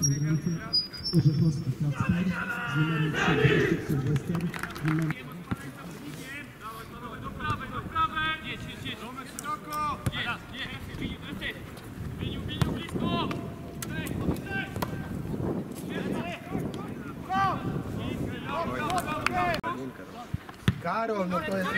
bramce Orzechowski Kacper z numerem 30 Sylwester, z numerem... Karol, no to jest...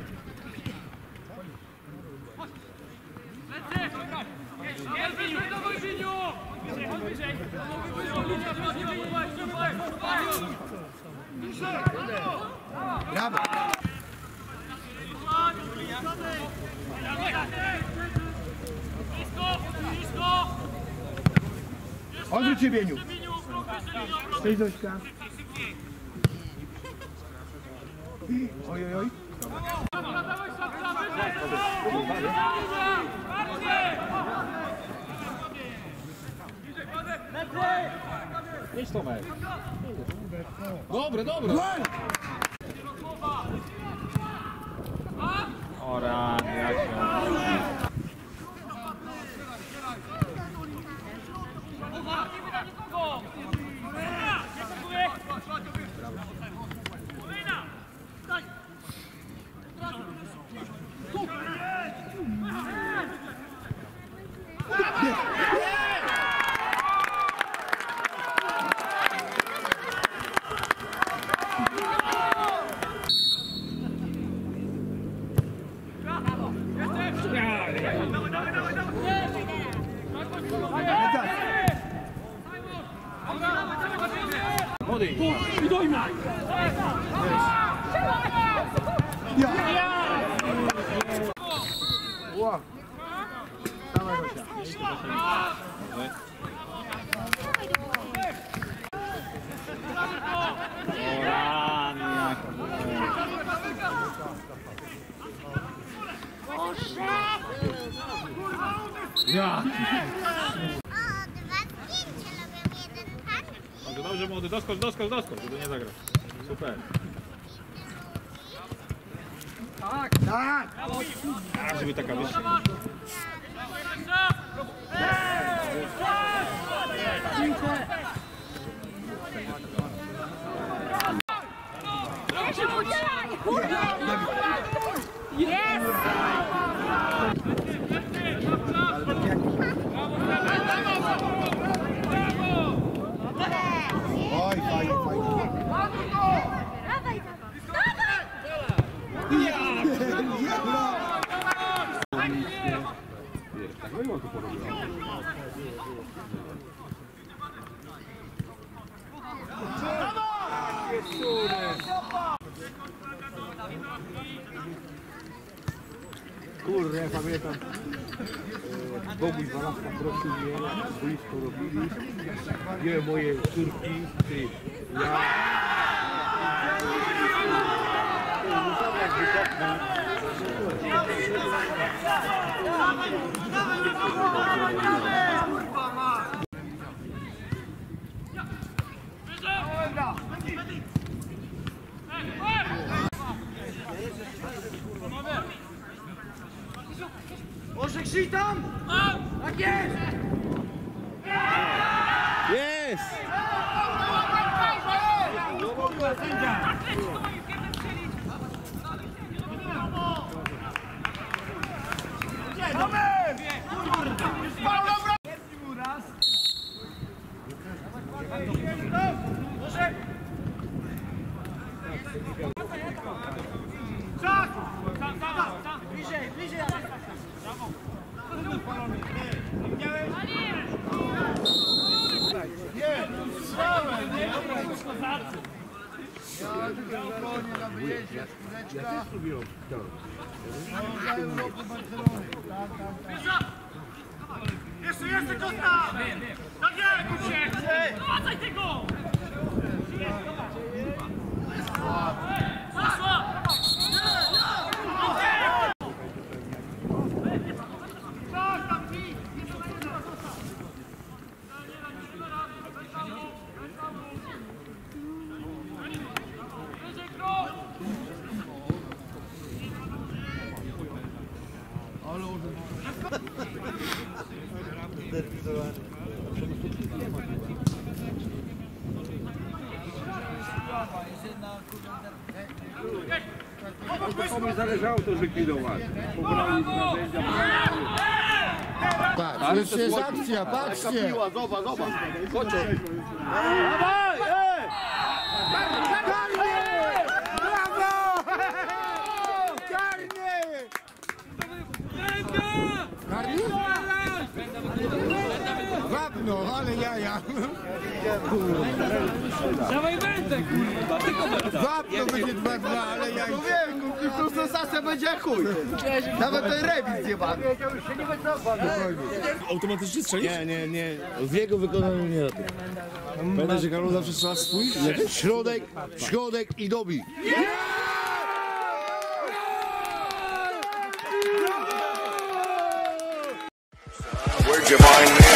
Brawo! Odwróć się, Bieniu! Cześć, Zośka! Oj, oj, oj! Idź, Tomek. Dobre, dobre. O rany, jak się... Młody! I dojmę! Ła! Dawaj, Gosia! O rany, jak... Ja! Dobrze, młody, doskocz, żeby nie zagrać. Super. Tak! Tak! A, żeby taka wyższa. Oj, fajnie, fajnie. Kurde, ja pamiętam, Boguś Walaszka prosił mnie, boisko robili, gdzie moje córki, ty, ja... Orzech, żyj tam! Tak jest! Jest! Bliżej, bliżej! Jeszcze Kosta! Tak jest! Wracaj tego! Zderwizowany. Komuś zależało to zlikwidować. Pobrali z narzędzia. Tak, jeszcze jest akcja, patrzcie! Zobacz, zobacz. Dawaj! Brawo! Karny? Wapno, ale jaja. Dawaj wędek, kurwa, tylko Wapno będzie 2-2, ale jaja. Człowieku, tu sensacja będzie chuj. Nawet ten remis zjebany. Automatycznie strzelisz? Nie. W jego wykonaniu nie na tym. Pamiętaj, że Karol zawsze strzela swój? Środek i dobi. Where'd you find me?